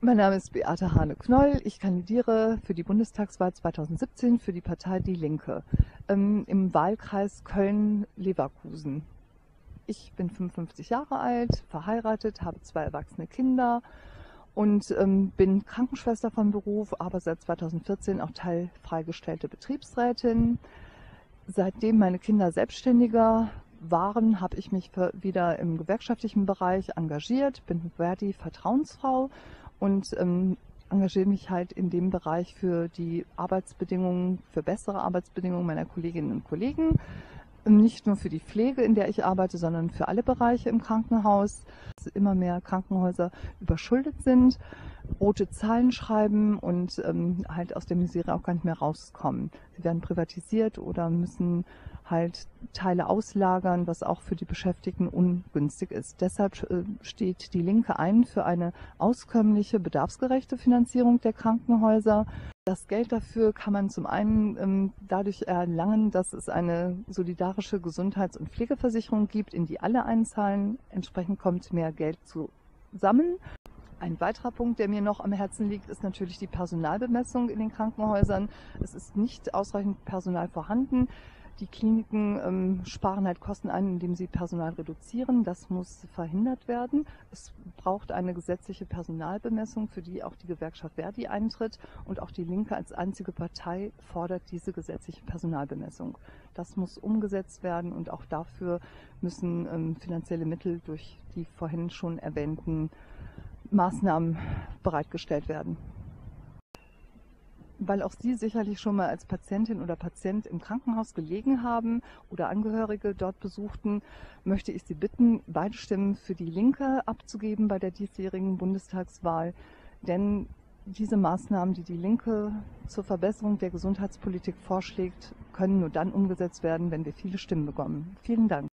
Mein Name ist Beate Hane-Knoll. Ich kandidiere für die Bundestagswahl 2017 für die Partei Die Linke im Wahlkreis Köln-Leverkusen. Ich bin 55 Jahre alt, verheiratet, habe 2 erwachsene Kinder und bin Krankenschwester von Beruf, aber seit 2014 auch teilfreigestellte Betriebsrätin. Seitdem meine Kinder selbstständiger waren, habe ich mich wieder im gewerkschaftlichen Bereich engagiert, bin Verdi Vertrauensfrau und engagiere mich halt in dem Bereich für die Arbeitsbedingungen, für bessere Arbeitsbedingungen meiner Kolleginnen und Kollegen. Nicht nur für die Pflege, in der ich arbeite, sondern für alle Bereiche im Krankenhaus. Dass immer mehr Krankenhäuser überschuldet sind, rote Zahlen schreiben und halt aus der Misere auch gar nicht mehr rauskommen. Sie werden privatisiert oder müssen halt Teile auslagern, was auch für die Beschäftigten ungünstig ist. Deshalb steht die Linke ein für eine auskömmliche, bedarfsgerechte Finanzierung der Krankenhäuser. Das Geld dafür kann man zum einen dadurch erlangen, dass es eine solidarische Gesundheits- und Pflegeversicherung gibt, in die alle einzahlen. Entsprechend kommt mehr Geld zusammen. Ein weiterer Punkt, der mir noch am Herzen liegt, ist natürlich die Personalbemessung in den Krankenhäusern. Es ist nicht ausreichend Personal vorhanden. Die Kliniken sparen halt Kosten ein, indem sie Personal reduzieren. Das muss verhindert werden. Es braucht eine gesetzliche Personalbemessung, für die auch die Gewerkschaft Verdi eintritt. Und auch die Linke als einzige Partei fordert diese gesetzliche Personalbemessung. Das muss umgesetzt werden und auch dafür müssen finanzielle Mittel durch die vorhin schon erwähnten Maßnahmen bereitgestellt werden. Weil auch Sie sicherlich schon mal als Patientin oder Patient im Krankenhaus gelegen haben oder Angehörige dort besuchten, möchte ich Sie bitten, beide Stimmen für die Linke abzugeben bei der diesjährigen Bundestagswahl. Denn diese Maßnahmen, die die Linke zur Verbesserung der Gesundheitspolitik vorschlägt, können nur dann umgesetzt werden, wenn wir viele Stimmen bekommen. Vielen Dank.